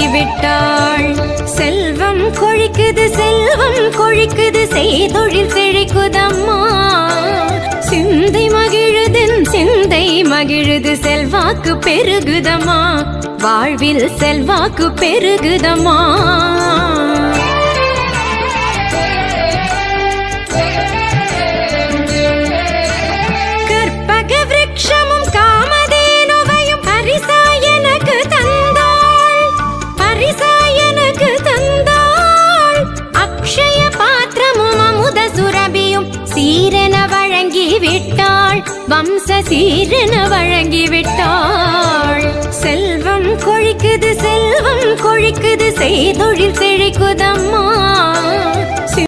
விட்டாள். செல்வம் கொழிக்குது செல்வம் கொழிக்குது செய்தொழில் செழிக்குதம்மா. சிந்தை மகிழுதன் சிந்தை மகிழுது செல்வாக்கு பெருகுதம்மா. வாழ்வில் செல்வாக்கு பெருகுதம்மா. கற்பக விருட்சமும் காமதேனுவையும் பரிசாயனக்கு தந்தாள். பரிசாயனக்கு தந்தாள். அக்ஷய பாத்திரமும் அமுத சுரபியும் சீரென வழங்கி விட்டாள். வம்ச சீரென வழங்கி விட்டாள். செல்வம் கொழிக்குது செல்வம் கொழிக்குது செய்தொழில் செழிக்குதம்மா.